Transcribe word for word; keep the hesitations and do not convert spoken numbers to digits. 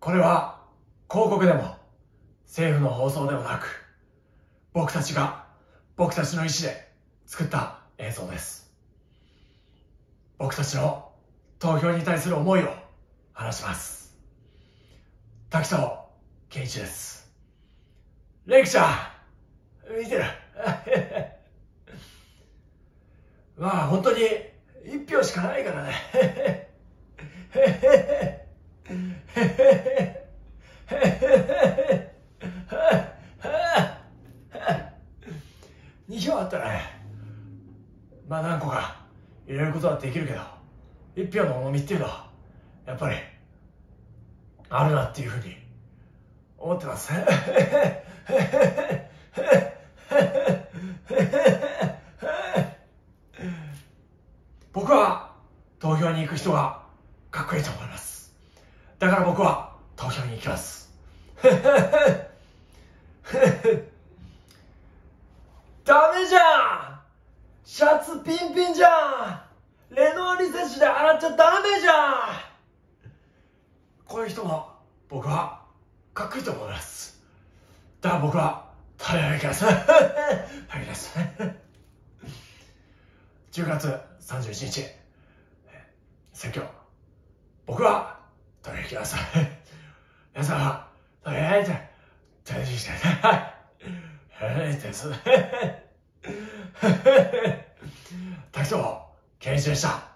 これは広告でも政府の放送でもなく、僕たちが僕たちの意思で作った映像です。僕たちの投票に対する思いを話します。滝藤健一です。レイクちゃん、見てるまあ本当に一票しかないからねに票あったらね、まあ何個か入れることはできるけど、一票の重みっていうのはやっぱりあるなっていうふうに思ってます僕は投票に行く人がかっこいいと思います。だから僕は投票に行きますダメじゃん、シャツピンピンじゃん、レノアリセシで洗っちゃダメじゃん。こういう人も僕はかっこいいと思います。だから僕は食べ歩きます食べ歩きますじゅうがつさんじゅういちにち選挙、僕は食べ歩きます皆さんは食べ歩いて食べ歩きしてはいです滝藤健一でした。